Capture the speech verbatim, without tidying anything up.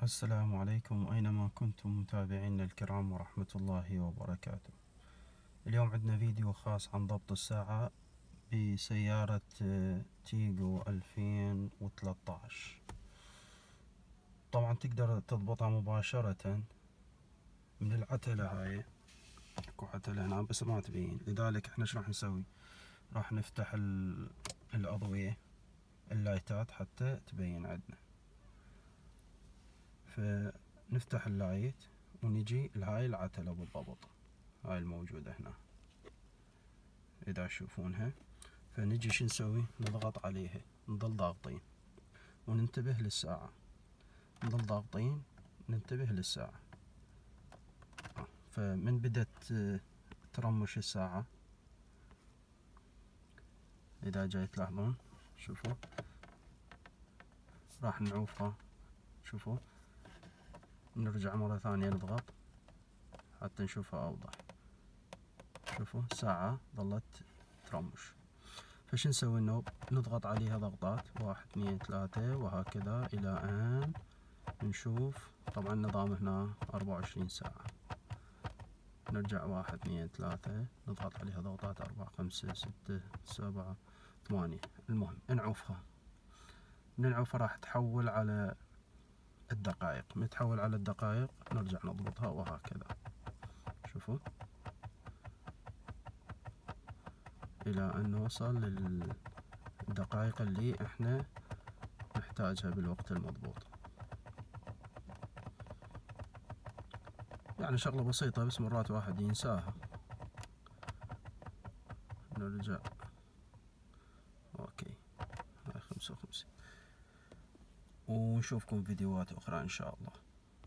السلام عليكم أينما كنتم متابعينا الكرام ورحمة الله وبركاته. اليوم عندنا فيديو خاص عن ضبط الساعة بسيارة تيغو ألفين وثلاثة عشر. طبعا تقدر تضبطها مباشرة من العتلة هاي، اكو عتلة هنا بس ما تبين، لذلك احنا ايش راح نسوي؟ راح نفتح الأضوية اللايتات حتى تبين عندنا، فنفتح اللايت ونجي لهاي العتلة بالضبط، هاي الموجودة هنا إذا تشوفونها. فنجي شو نسوي؟ نضغط عليها، نضل ضاغطين وننتبه للساعة، نضل ضاغطين ننتبه للساعة. فمن بدت ترمش الساعة، إذا جاي تلاحظون شوفوا راح نعوفها، شوفوا نرجع مرة ثانية نضغط حتى نشوفها أوضح. شوفوا الساعة ظلت ترمش. فش نسوي؟ انه نضغط عليها ضغطات واحد اثنين ثلاثة وهكذا إلى أن نشوف. طبعا النظام هنا أربعة وعشرين ساعة. نرجع واحد اثنين ثلاثة نضغط عليها ضغطات أربعة خمسة ستة سبعة ثمانية. المهم نعوفها، من نعوفها راح تحول على الدقائق، من تحول على الدقائق نرجع نضبطها وهكذا. شوفوا إلى أن نوصل للدقائق اللي احنا نحتاجها بالوقت المضبوط. يعني شغلة بسيطة بس مرات واحد ينساها. نرجع اوكي، هاي خمسة وخمسين، ونشوفكم فيديوهات أخرى إن شاء الله.